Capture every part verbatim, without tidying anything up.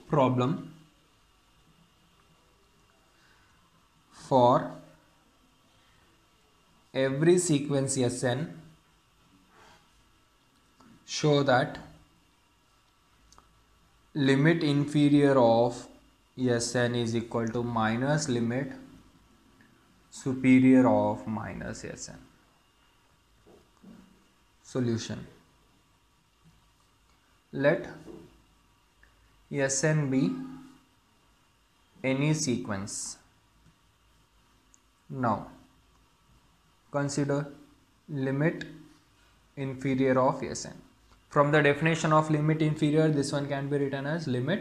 problem for every sequence Sn, show that limit inferior of Sn is equal to minus limit superior of minus Sn. Solution. Let Sn be any sequence. Now consider limit inferior of Sn. From the definition of limit inferior, this one can be written as limit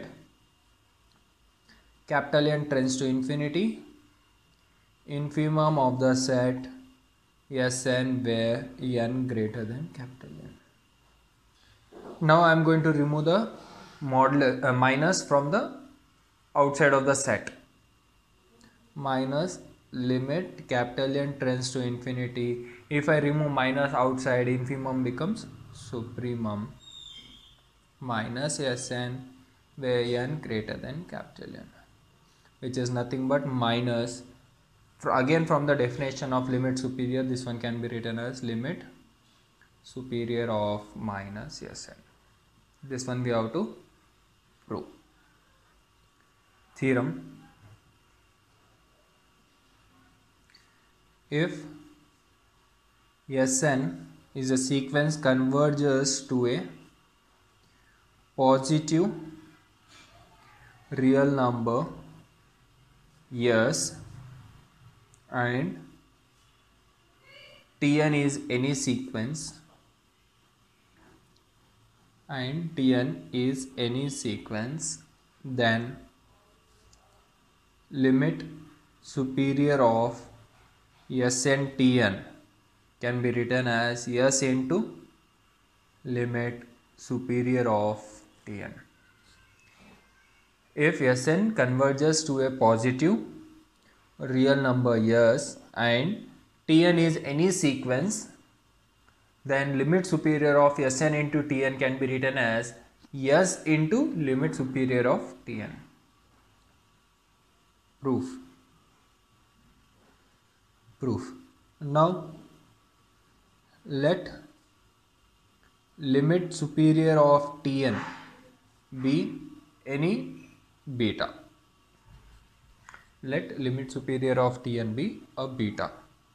capital N tends to infinity, infimum of the set Sn where n greater than capital N. Now I am going to remove the modulus uh, minus from the outside of the set. Minus limit capital N tends to infinity. If I remove minus outside, infimum becomes supremum minus Sn where n greater than capital N, which is nothing but minus. Again, from the definition of limit superior, this one can be written as limit superior of minus Sn. This one we have to prove. Theorem. If Sn is a sequence converges to a positive real number S and Tn is any sequence and Tn is any sequence, then limit superior of Sn Tn can be written as S into limit superior of Tn. If Sn converges to a positive real number S and Tn is any sequence, then limit superior of Sn into Tn can be written as S into limit superior of Tn. Proof. Proof. Now let limit superior of Tn be any beta. Let limit superior of Tn be a beta,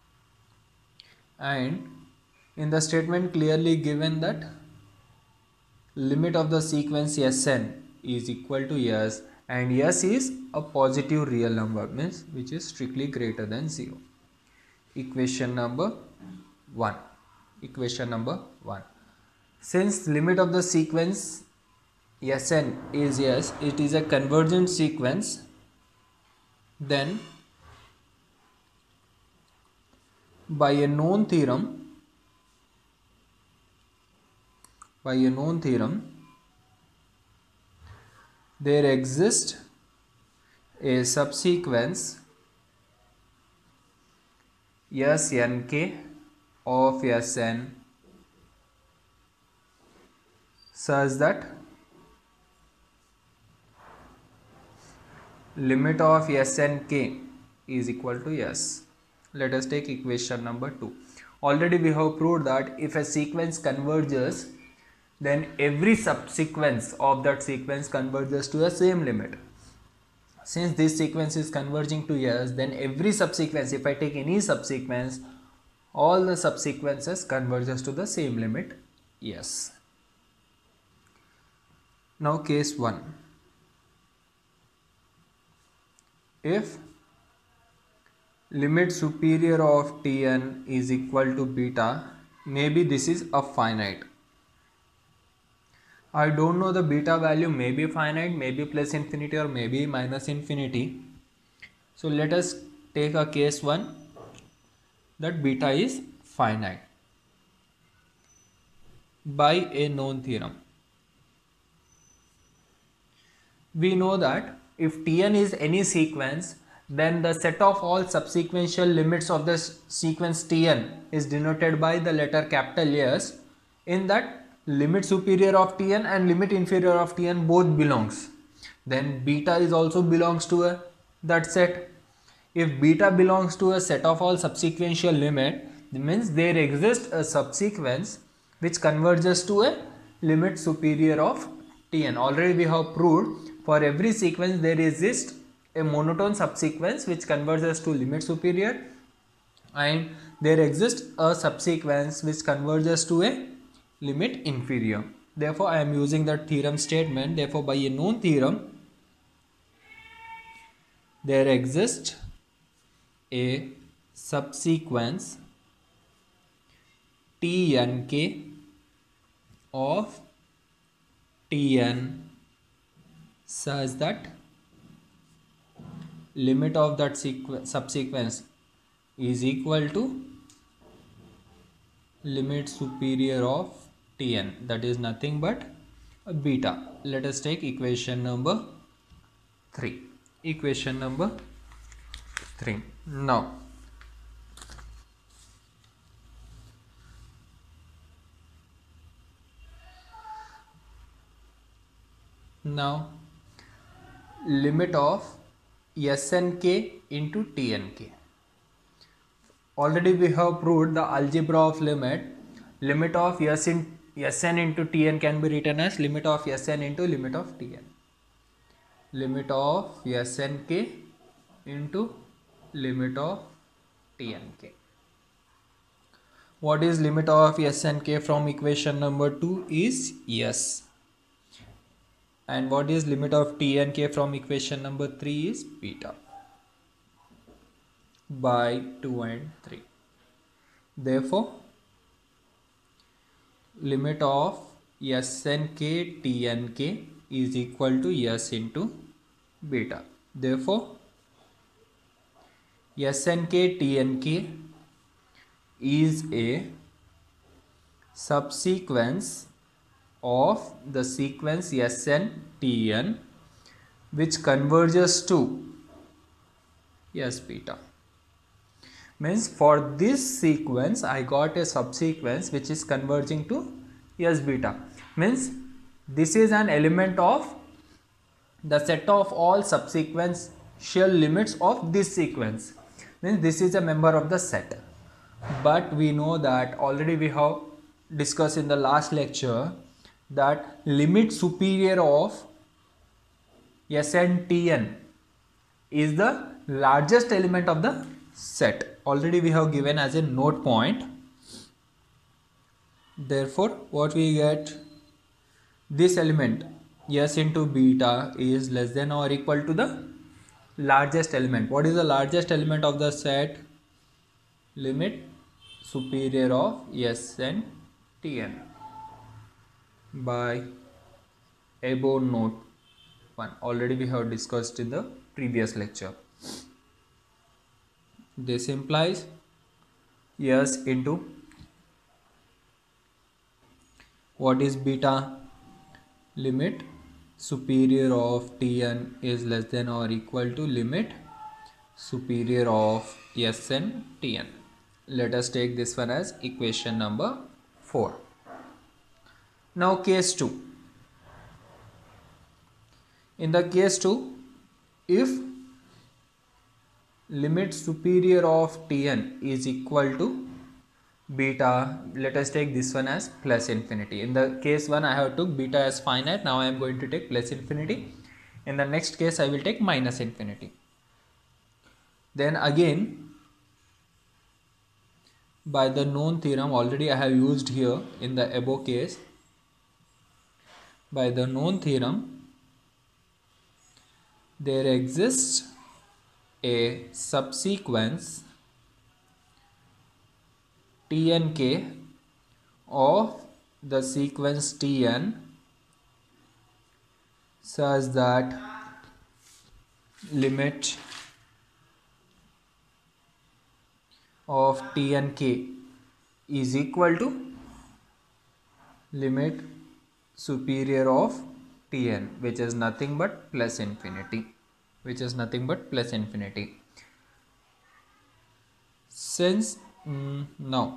and in the statement clearly given that limit of the sequence Sn is equal to S and S is a positive real number, means which is strictly greater than zero. Equation number one. Equation number one. Since limit of the sequence Sn is S, it is a convergent sequence, then by a known theorem, by a known theorem, there exists a subsequence Snk of Sn such that limit of Snk is equal to S. Let us take equation number two. Already we have proved that if a sequence converges, then every subsequence of that sequence converges to the same limit. Since this sequence is converging to S, then every subsequence, if I take any subsequence, all the subsequences converges to the same limit S. Now case one. If limit superior of Tn is equal to beta, maybe this is a finite. I don't know the beta value, may be finite, maybe plus infinity or maybe minus infinity. So let us take a case one that beta is finite by a known theorem. We know that if Tn is any sequence, then the set of all subsequential limits of the sequence Tn is denoted by the letter capital S. In that, limit superior of Tn and limit inferior of Tn both belongs. then beta is also belongs to a that set. If beta belongs to a set of all subsequential limit, means there exists a subsequence which converges to a limit superior of Tn. Already we have proved for every sequence there exists a monotone subsequence which converges to limit superior, and there exists a subsequence which converges to a limit inferior. Therefore, I am using that theorem statement. Therefore, by a known theorem, there exists a subsequence Tnk of Tn such that limit of that subsequence is equal to limit superior of Tn, that is nothing but beta. Let us take equation number three. Equation number three. Now, now limit of Snk into Tnk. Already we have proved the algebra of limit. Limit of S in Sn into Tn can be written as limit of Sn into limit of Tn. Limit of Snk into limit of Tnk. What is limit of Snk from equation number two is yes. And what is limit of Tnk from equation number three is beta by two and three. Therefore, limit of Snk Tnk is equal to S into beta. Therefore, Snk Tnk is a subsequence of the sequence Sn Tn which converges to S beta. Means for this sequence I got a subsequence which is converging to S beta. Means this is an element of the set of all subsequential limits of this sequence. Means this is a member of the set. But we know that already we have discussed in the last lecture that limit superior of Sn Tn is the largest element of the set. Already we have given as a note point. Therefore, what we get, this element S into beta is less than or equal to the largest element. What is the largest element of the set? Limit superior of Sn Tn by above note one. Already we have discussed in the previous lecture. This implies S into what is beta? Limit superior of Tn is less than or equal to limit superior of Sn Tn. Let us take this one as equation number four. Now case two. In the case two, if limit superior of Tn is equal to beta, let us take this one as plus infinity. In the case one I have took beta as finite. Now I am going to take plus infinity. In the next case I will take minus infinity. Then again, by the known theorem, already I have used here in the above case. By the known theorem, there exists a subsequence Tnk of the sequence Tn such that limit of Tnk is equal to limit superior of Tn, which is nothing but plus infinity, which is nothing but plus infinity. Since mm, now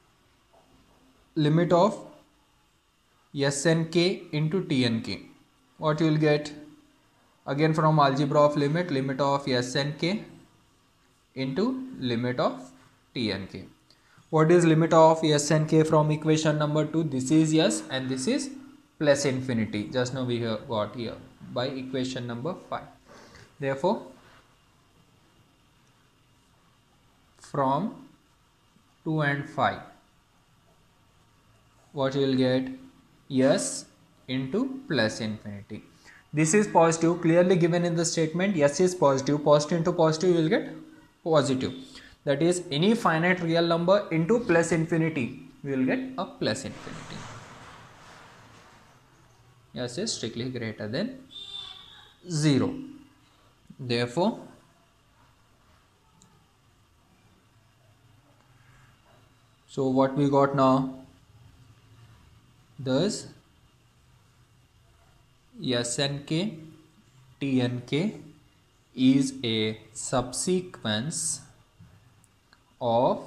limit of Snk into Tnk, what you will get? Again from algebra of limit, limit of s and k into limit of t and k. What is limit of s and k from equation number two? This is s and this is plus infinity. Just now we have got here by equation number five. Therefore, from two and five, what you will get? S into plus infinity. This is positive, clearly given in the statement. S is positive. Positive into positive, you will get positive. That is, any finite real number into plus infinity, we will get a plus infinity. S is strictly greater than zero. Therefore, so what we got now? Thus, S and k, T and k is a subsequence of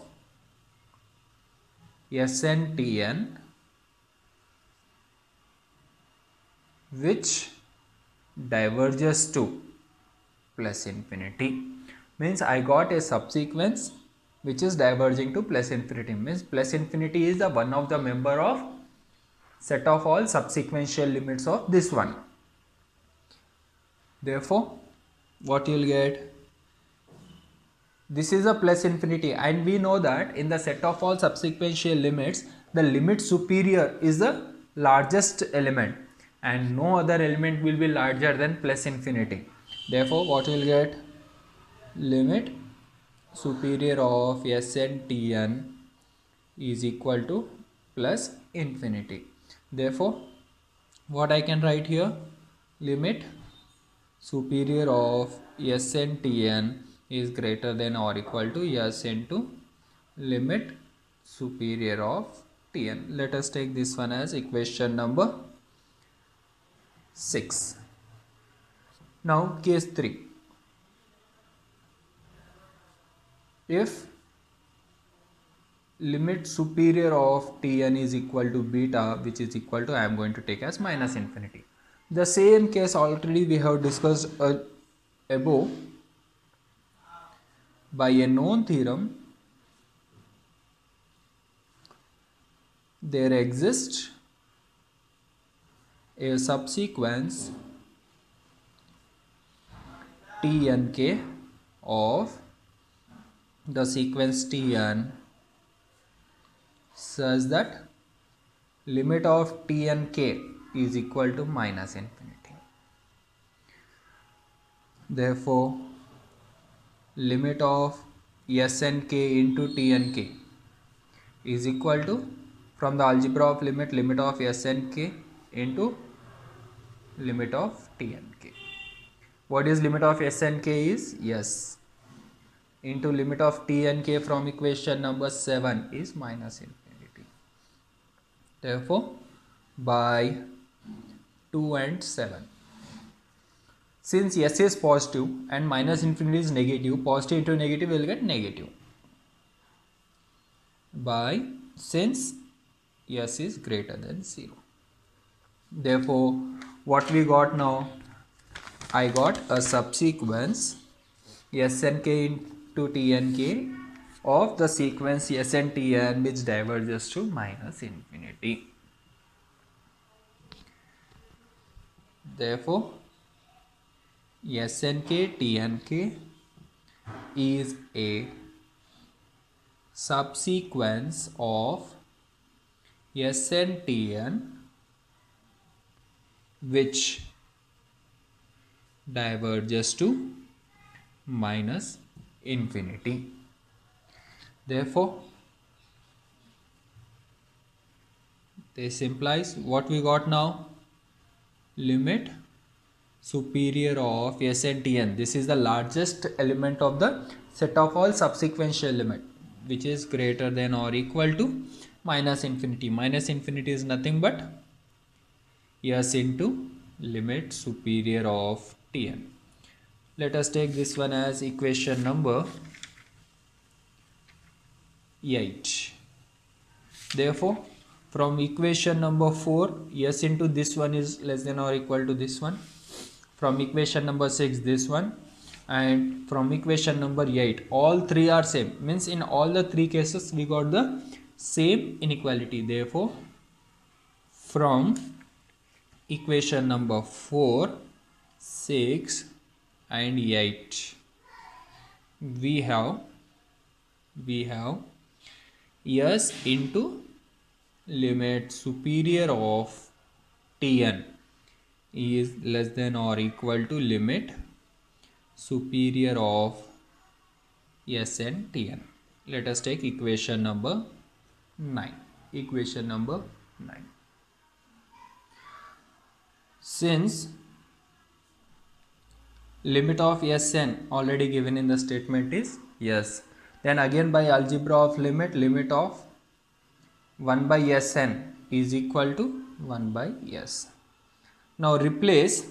S and Tn which diverges to plus infinity. Means I got a subsequence which is diverging to plus infinity. Means plus infinity is the one of the member of set of all subsequential limits of this one. Therefore, what you will get? This is a plus infinity, and we know that in the set of all subsequential limits, the limit superior is the largest element and no other element will be larger than plus infinity. Therefore, what you will get? Limit superior of S and Tn is equal to plus infinity. Therefore, what I can write here? Limit superior of S and Tn is greater than or equal to S into limit superior of Tn. Let us take this one as equation number six. Now case three. If limit superior of Tn is equal to beta, which is equal to, I am going to take as minus infinity. The same case already we have discussed uh, above. By a known theorem, there exists a subsequence T and K of the sequence Tn such that limit of T and K is equal to minus infinity. Therefore, limit of S and K into T and K is equal to, from the algebra of limit, limit of S and K into limit of T and K. What is limit of S and K is S into limit of T and K from equation number seven is minus infinity. Therefore, by two and seven. Since S is positive and minus infinity is negative, positive into negative will get negative. By, since S is greater than zero. Therefore, what we got now? I got a subsequence S and K into T and K of the sequence S and Tn which diverges to minus infinity. Therefore, S and K, T and K is a subsequence of S and Tn which diverges to minus infinity. Therefore, this implies what we got now? Limit superior of S and Tn. This is the largest element of the set of all subsequential limit which is greater than or equal to minus infinity. Minus infinity is nothing but S into limit superior of Tn. Let us take this one as equation number eight. Therefore, From equation number four, s into this one is less than or equal to this one. From equation number six, this one. And from equation number eight, all three are same. Means in all the three cases we got the same inequality. Therefore, from equation number four, six and eight, we have we have s into limit superior of Tn is less than or equal to limit superior of Sn Tn. Let us take equation number nine. Equation number nine. Since limit of Sn already given in the statement is yes, then again by algebra of limit, limit of one by Sn is equal to one by s. Now replace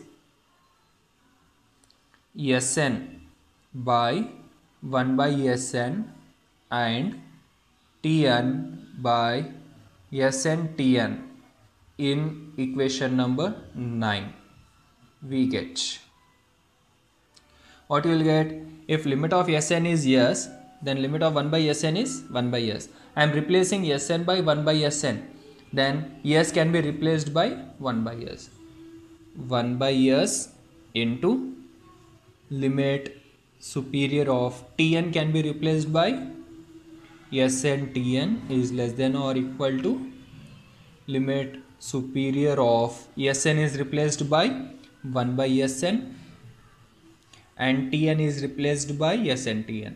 Sn by one by Sn and Tn by Sn Tn in equation number nine. We get, what you will get, if limit of Sn is yes, then limit of one by Sn is one by s. I am replacing Sn by one by Sn, then s can be replaced by one by s. one by s into limit superior of Tn can be replaced by Sn Tn is less than or equal to limit superior of Sn is replaced by one by Sn and Tn is replaced by Sn Tn.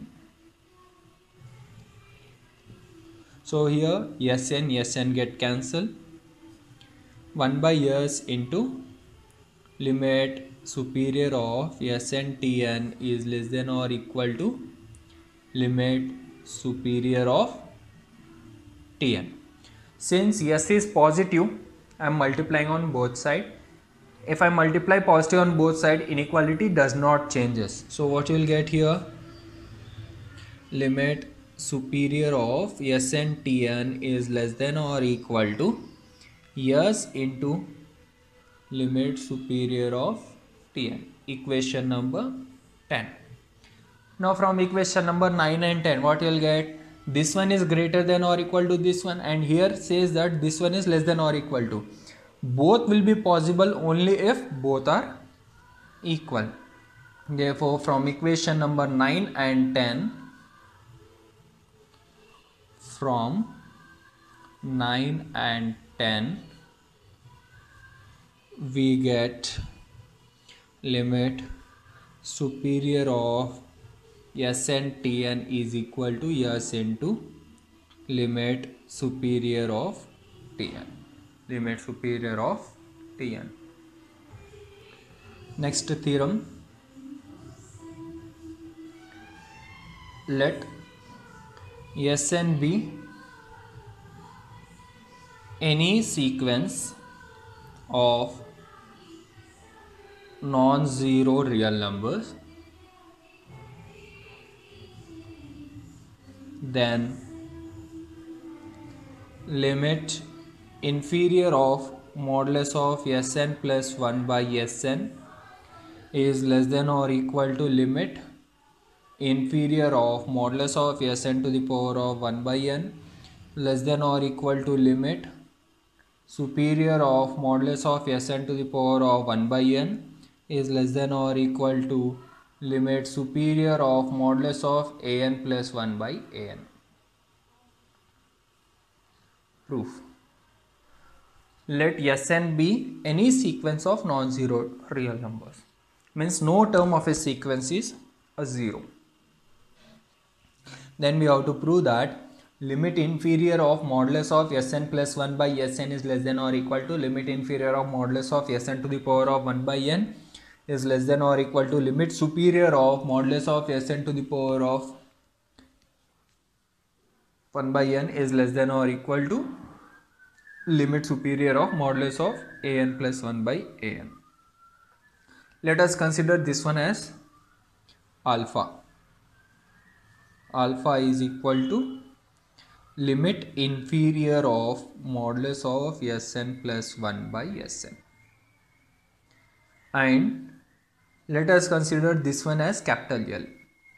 So here Sn Sn get cancelled. one by s into limit superior of Sn Tn is less than or equal to limit superior of Tn. Since s is positive, I am multiplying on both sides. If I multiply positive on both sides, inequality does not changes. So what you will get here, limit superior of Sn Tn is less than or equal to s into limit superior of Tn. Equation number ten. Now from equation number nine and ten, what you will get, this one is greater than or equal to this one, and here says that this one is less than or equal to. Both will be possible only if both are equal. Therefore from equation number nine and ten, from nine and ten, we get limit superior of Sn Tn is equal to s into limit superior of Tn. Limit superior of Tn. Next theorem. Let Sn be any sequence of non-zero real numbers, then limit inferior of modulus of Sn plus one by Sn is less than or equal to limit inferior of modulus of Sn to the power of one by n less than or equal to limit superior of modulus of Sn to the power of one by n is less than or equal to limit superior of modulus of an plus one by an. Proof. Let Sn be any sequence of non-zero real numbers. Means no term of a sequence is a zero. Then we have to prove that limit inferior of modulus of Sn plus one by Sn is less than or equal to limit inferior of modulus of Sn to the power of one by n is less than or equal to limit superior of modulus of Sn to the power of one by n is less than or equal to limit superior of modulus of an plus one by an. Let us consider this one as alpha. Alpha is equal to limit inferior of modulus of Sn plus one by Sn. And let us consider this one as capital L.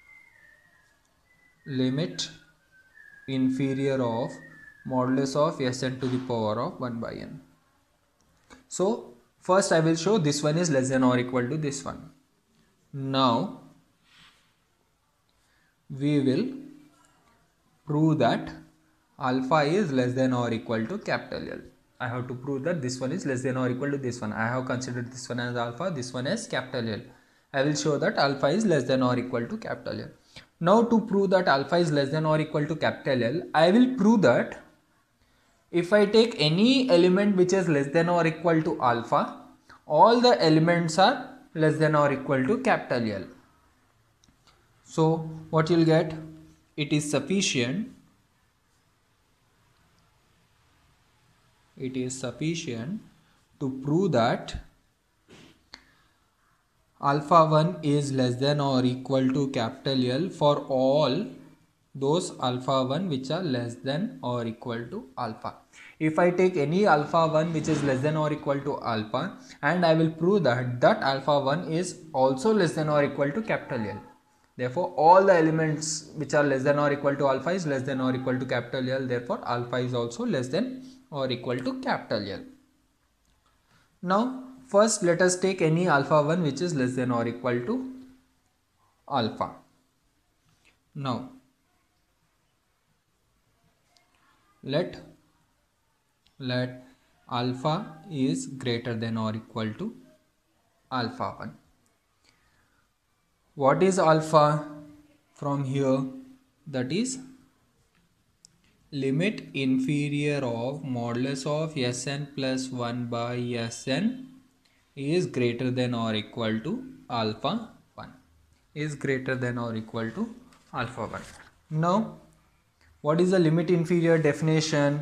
Limit inferior of modulus of Sn to the power of one by n. So first I will show this one is less than or equal to this one. Now we will prove that alpha is less than or equal to capital L. I have to prove that this one is less than or equal to this one. I have considered this one as alpha, this one as capital L. I will show that alpha is less than or equal to capital L. Now to prove that alpha is less than or equal to capital L, I will prove that if I take any element which is less than or equal to alpha, all the elements are less than or equal to capital L. So what you will get? It is sufficient it is sufficient to prove that alpha one is less than or equal to capital L for all those alpha one which are less than or equal to alpha. If I take any alpha one which is less than or equal to alpha, and I will prove that that alpha one is also less than or equal to capital L. Therefore, all the elements which are less than or equal to alpha is less than or equal to capital L. Therefore, alpha is also less than or equal to capital L. Now, first let us take any alpha one which is less than or equal to alpha. Now, let let alpha is greater than or equal to alpha one. What is alpha from here? That is limit inferior of modulus of Sn plus one by Sn is greater than or equal to alpha one. Is greater than or equal to alpha one. Now, what is the limit inferior definition?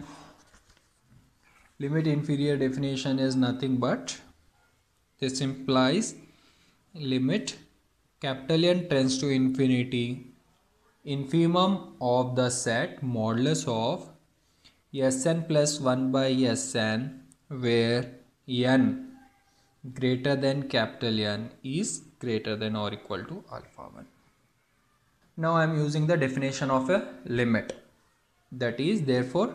Limit inferior definition is nothing but this implies limit capital N tends to infinity, infimum of the set modulus of Sn plus one by Sn where n greater than capital N is greater than or equal to alpha one. Now I am using the definition of a limit. That is, therefore,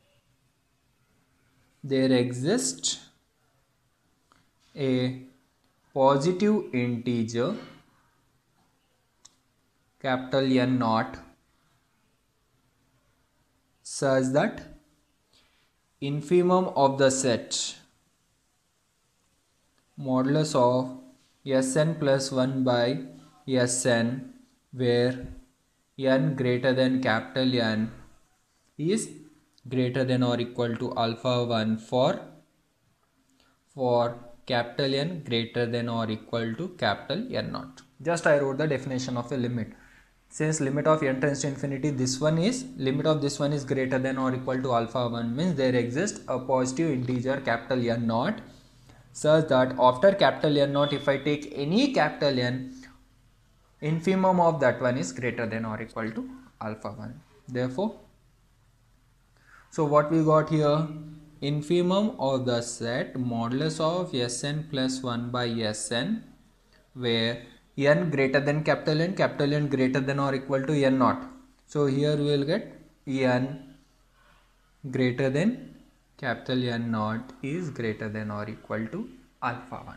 there exists a positive integer capital N naught such that infimum of the set modulus of Sn plus one by Sn where n greater than capital N is greater than or equal to alpha one for for capital N greater than or equal to capital N naught. Just I wrote the definition of a limit. Since limit of n tends to infinity, this one is limit of this one is greater than or equal to alpha one, means there exists a positive integer capital N naught such that after capital N naught, if I take any capital N, infimum of that one is greater than or equal to alpha one. Therefore, so what we got here, infimum of the set modulus of Sn plus one by Sn where n greater than capital N, capital N greater than or equal to n naught. So here we will get n greater than capital N naught is greater than or equal to alpha one.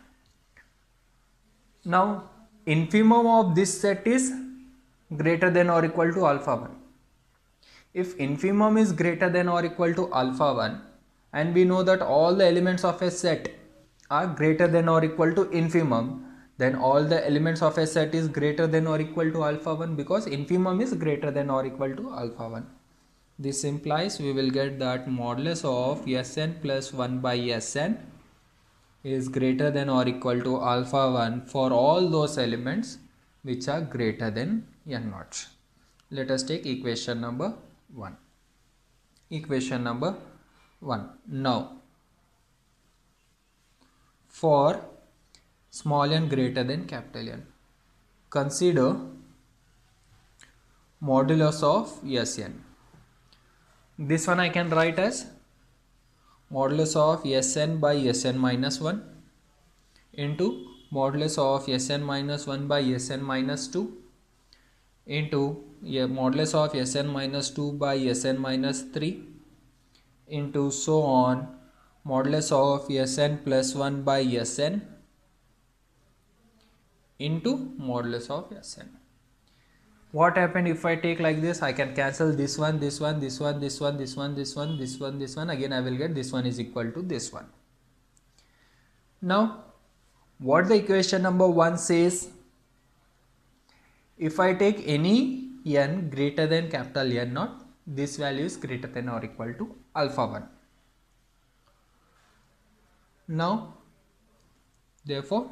Now infimum of this set is greater than or equal to alpha one. If infimum is greater than or equal to alpha one, and we know that all the elements of a set are greater than or equal to infimum, then all the elements of a set is greater than or equal to alpha one because infimum is greater than or equal to alpha one. This implies we will get that modulus of Sn plus one by Sn is greater than or equal to alpha one for all those elements which are greater than n naught. Let us take equation number one. Equation number one. Now, for small n greater than capital N, consider modulus of Sn. This one I can write as modulus of Sn by Sn minus one into modulus of Sn minus one by Sn minus two into yeah, modulus of Sn minus two by Sn minus three into so on modulus of Sn plus one by Sn into modulus of Sn. What happened if I take like this? I can cancel this one, this one, this one, this one, this one, this one, this one, this one. Again I will get this one is equal to this one. Now what the equation number one says, if I take any n greater than capital N naught, this value is greater than or equal to alpha one. Now therefore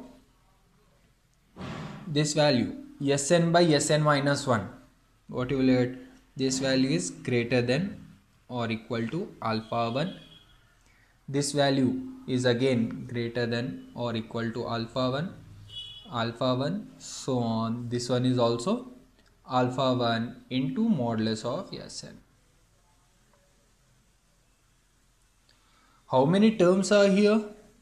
this value Sn by Sn minus one, what you will get, this value is greater than or equal to alpha one. This value is again greater than or equal to alpha one, alpha one, so on. This one is also alpha one into modulus of Sn. How many terms are here?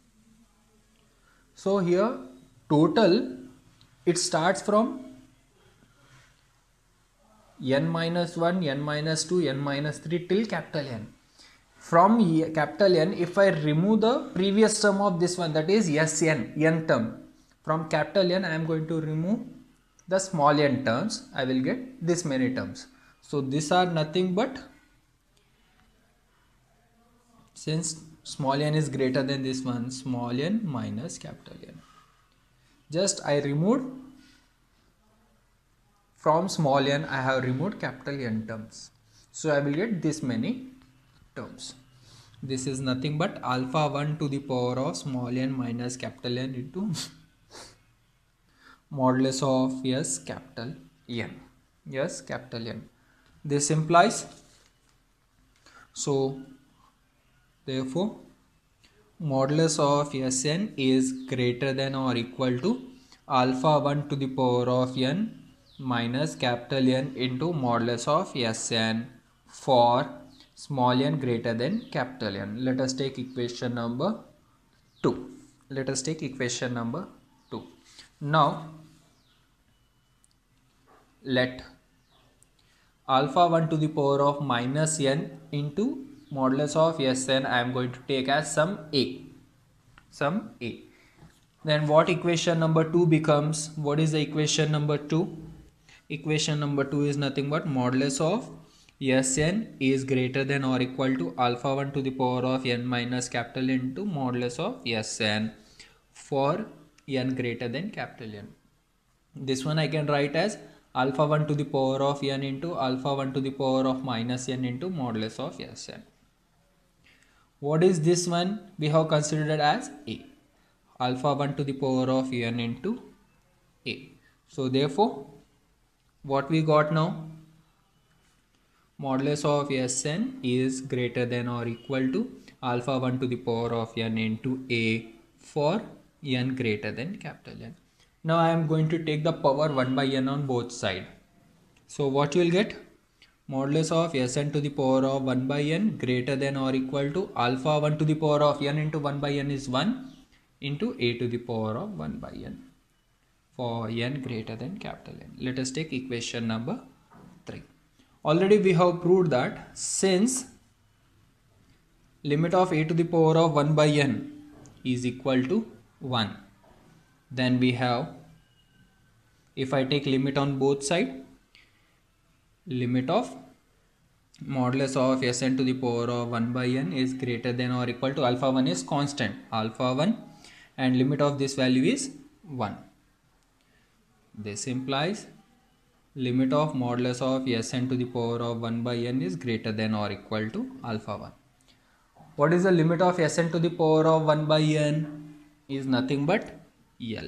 So here total it starts from n minus one, n minus two, n minus three till capital N. From capital N, if I remove the previous term of this one, that is Sn, n term, from capital N I am going to remove the small n terms, I will get this many terms. So these are nothing but, since small n is greater than this one, small n minus capital N. Just I removed from small n, I have removed capital N terms. So I will get this many terms. This is nothing but alpha one to the power of small n minus capital N into modulus of S capital N. Yes, capital N. This implies, so therefore modulus of Sn is greater than or equal to alpha one to the power of n minus capital N into modulus of Sn for small n greater than capital N. Let us take equation number two. Let us take equation number two. Now let alpha one to the power of minus n into modulus of Sn I am going to take as some a. Some a. Then what equation number two becomes? What is the equation number two? Equation number two is nothing but modulus of Sn is greater than or equal to alpha one to the power of n minus capital N into modulus of Sn for n greater than capital N. This one I can write as alpha one to the power of n into alpha one to the power of minus n into modulus of Sn. What is this one? We have considered as a. Alpha one to the power of n into a. So therefore what we got now? Modulus of Sn is greater than or equal to alpha one to the power of n into a for n greater than capital N. Now I am going to take the power one by n on both sides. So what you will get? Modulus of Sn to the power of one by n greater than or equal to alpha one to the power of n into one by n is one into a to the power of one by n for n greater than capital N. Let us take equation number three. Already we have proved that since limit of a to the power of one by n is equal to one, then we have, if I take limit on both sides, limit of modulus of Sn to the power of one by n is greater than or equal to alpha one is constant, alpha one, and limit of this value is one. This implies limit of modulus of Sn to the power of one by n is greater than or equal to alpha one. What is the limit of Sn to the power of one by n? Is nothing but L.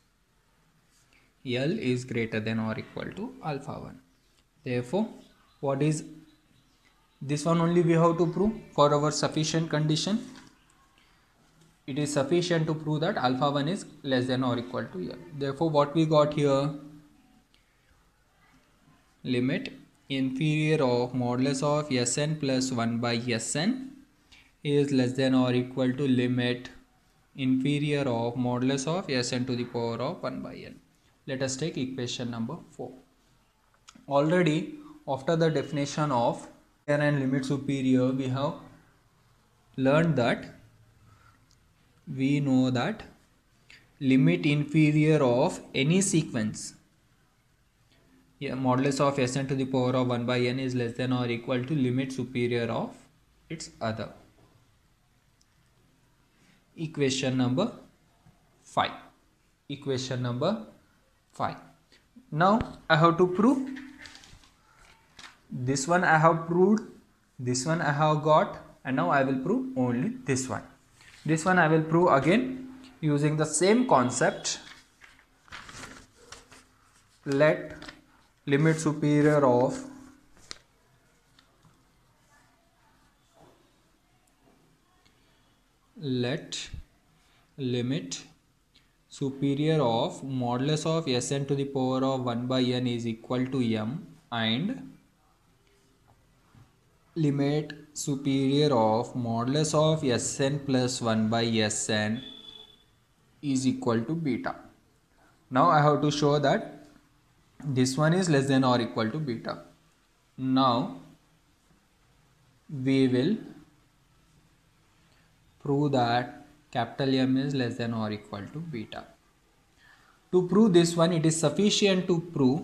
L is greater than or equal to alpha one. Therefore, what is this one only we have to prove for our sufficient condition. It is sufficient to prove that alpha one is less than or equal to L. Therefore, what we got here? Limit inferior of modulus of Sn plus one by Sn is less than or equal to limit inferior of modulus of Sn to the power of one by n. Let us take equation number four. Already after the definition of and limit superior, we have learned that we know that limit inferior of any sequence, yeah, modulus of Sn to the power of one by n is less than or equal to limit superior of its other. Equation number five. Equation number five. Now I have to prove. This one I have proved, this one I have got, and now I will prove only this one. This one I will prove again using the same concept. Let limit superior of let limit superior of modulus of Sn to the power of one by n is equal to m, and limit superior of modulus of Sn plus one by Sn is equal to beta. Now I have to show that this one is less than or equal to beta. Now we will prove that capital M is less than or equal to beta. To prove this one, it is sufficient to prove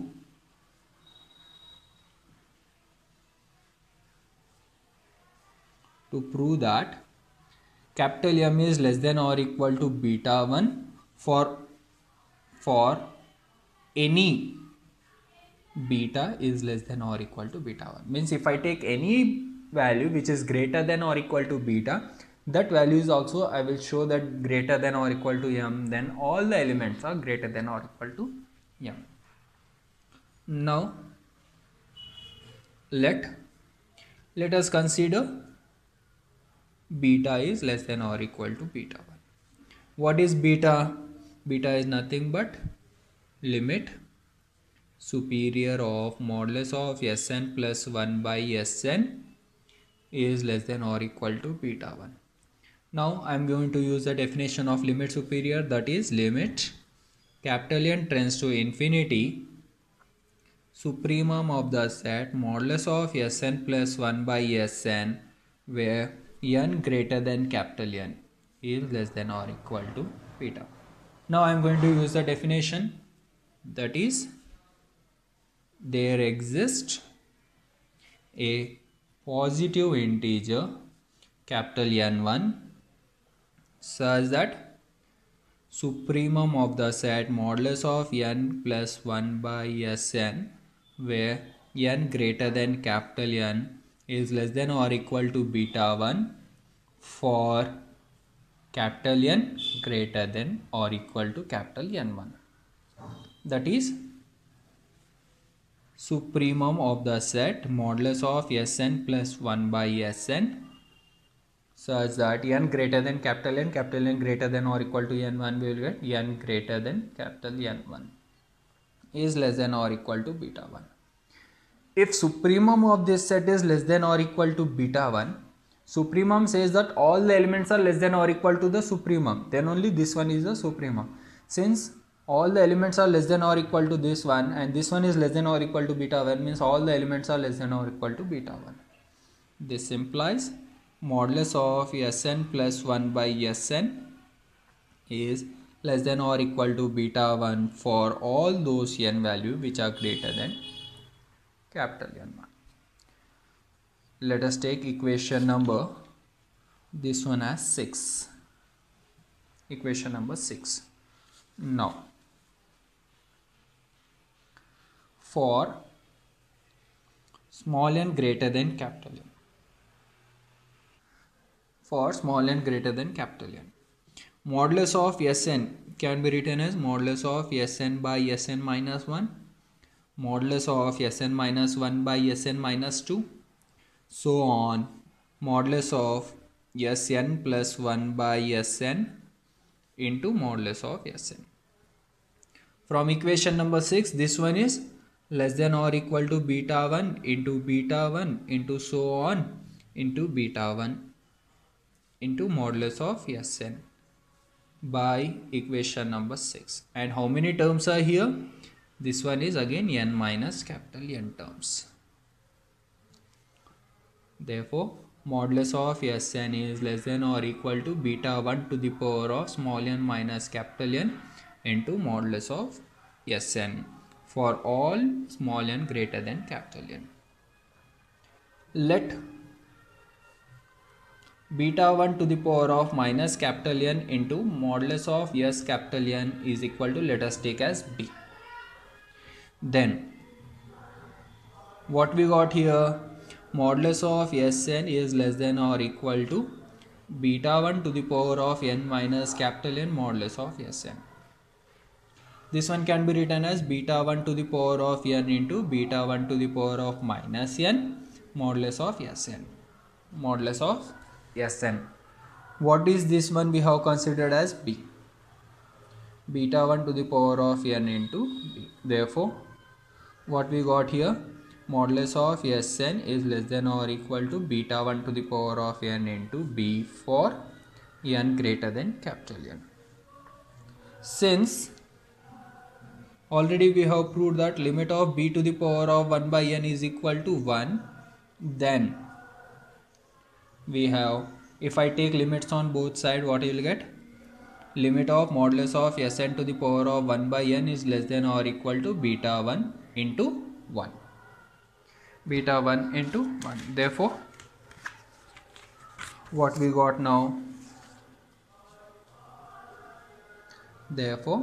to prove that capital M is less than or equal to beta one for for any beta is less than or equal to beta one. Means if I take any value which is greater than or equal to beta, that value is also, I will show that greater than or equal to m, then all the elements are greater than or equal to m. Now let let us consider beta is less than or equal to beta one. What is beta? Beta is nothing but limit superior of modulus of Sn plus one by Sn is less than or equal to beta one. Now I am going to use the definition of limit superior, that is limit capital N tends to infinity supremum of the set modulus of Sn plus one by Sn where n greater than capital N is less than or equal to beta. Now I am going to use the definition, that is there exists a positive integer capital N one such that supremum of the set modulus of n plus one by Sn where n greater than capital N is less than or equal to beta one for capital N greater than or equal to capital N one. That is supremum of the set modulus of Sn plus one by Sn such that n greater than capital N, capital N greater than or equal to n one, we will get n greater than capital N one is less than or equal to beta one. If supremum of this set is less than or equal to beta one, supremum says that all the elements are less than or equal to the supremum, then only this one is the supremum. Since all the elements are less than or equal to this one and this one is less than or equal to beta one, means all the elements are less than or equal to beta one. This implies modulus of Sn plus one by Sn is less than or equal to beta one for all those n value which are greater than capital N one. Let us take equation number, this one as six. Equation number six. Now for small n greater than capital N, for small n greater than capital N, modulus of Sn can be written as modulus of Sn by Sn minus one, modulus of Sn minus one by Sn minus two, so on, modulus of Sn plus one by Sn into modulus of Sn. From equation number six, this one is less than or equal to beta one into beta one into so on into beta one into modulus of Sn by equation number six. And how many terms are here? This one is again n minus capital N terms. Therefore, modulus of Sn is less than or equal to beta one to the power of small n minus capital N into modulus of Sn for all small n greater than capital N. Let beta one to the power of minus capital N into modulus of S capital N is equal to, let us take as B. Then what we got here, modulus of Sn is less than or equal to beta one to the power of n minus capital N modulus of Sn. This one can be written as beta one to the power of n into beta one to the power of minus n modulus of Sn. Modulus of Sn. What is this one we have considered as B? Beta one to the power of n into B. Therefore, what we got here, modulus of Sn is less than or equal to beta one to the power of n into B for n greater than capital N. Since already we have proved that limit of b to the power of one by n is equal to one, then we have, if I take limits on both sides, what you will get? Limit of modulus of Sn to the power of one by n is less than or equal to beta one into one. Beta one into one. Therefore, what we got now? Therefore,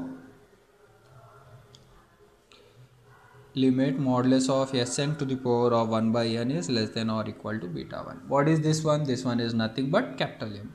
limit modulus of Sn to the power of one by n is less than or equal to beta one. What is this one? This one is nothing but capital M.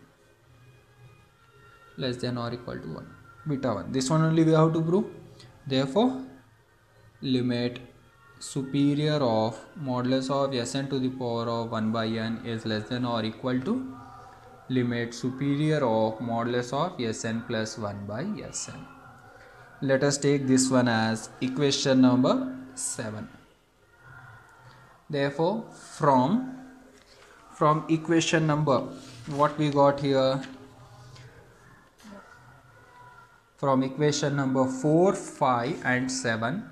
Less than or equal to one. Beta one. This one only we have to prove. Therefore, limit superior of modulus of Sn to the power of one by n is less than or equal to limit superior of modulus of Sn plus one by Sn. Let us take this one as equation number seven. Therefore, from from equation number, what we got here, from equation number four, five and seven,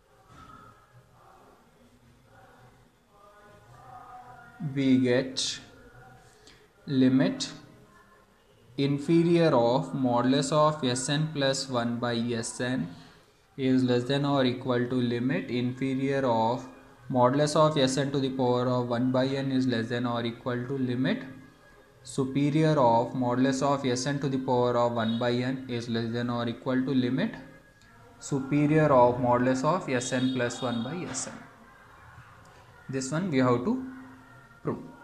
we get limit inferior of modulus of Sn plus one by Sn is less than or equal to limit inferior of modulus of Sn to the power of one by n is less than or equal to limit superior of modulus of Sn to the power of one by n is less than or equal to limit superior of modulus of Sn plus one by Sn. This one we have to prove.